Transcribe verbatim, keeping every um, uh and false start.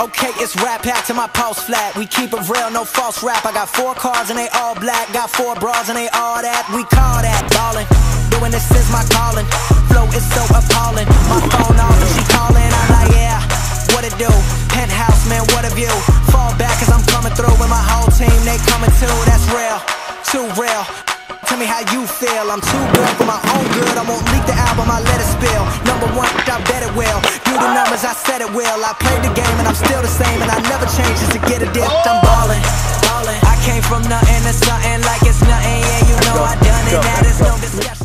Okay, it's rap back to my pulse flat. We keep it real, no false rap. I got four cars and they all black. Got four bras and they all that. We call that ballin'. Doing this is my calling. Flow is so appalling. My phone off and she calling. I'm like, yeah, what it do? Penthouse, man, what a view. Fall back cause I'm coming through with my whole team. They coming too, that's real, too real. Tell me how you feel. I'm too good for my own good. I won't leak the album, I let it spill. Number one, I bet it will. Do the numbers, I said it will. I played the game and I'm still the same. And I never change just to get a dip. I'm ballin', ballin'. I came from nothing to something like it's nothing. Yeah, you know I done it, that is no discussion.